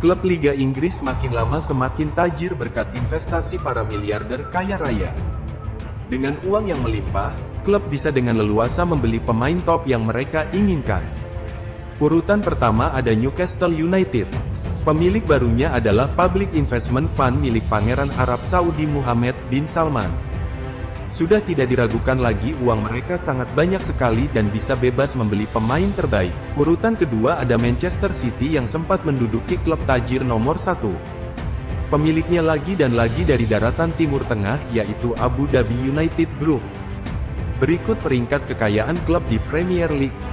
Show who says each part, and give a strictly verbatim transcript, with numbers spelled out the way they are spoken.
Speaker 1: Klub Liga Inggris makin lama semakin tajir berkat investasi para miliarder kaya raya. Dengan uang yang melimpah, klub bisa dengan leluasa membeli pemain top yang mereka inginkan. Urutan pertama ada Newcastle United. Pemilik barunya adalah Public Investment Fund milik Pangeran Arab Saudi Mohammed bin Salman. Sudah tidak diragukan lagi, uang mereka sangat banyak sekali dan bisa bebas membeli pemain terbaik. Urutan kedua ada Manchester City yang sempat menduduki klub tajir nomor satu. Pemiliknya lagi dan lagi dari daratan Timur Tengah, yaitu Abu Dhabi United Group. Berikut peringkat kekayaan klub di Premier League.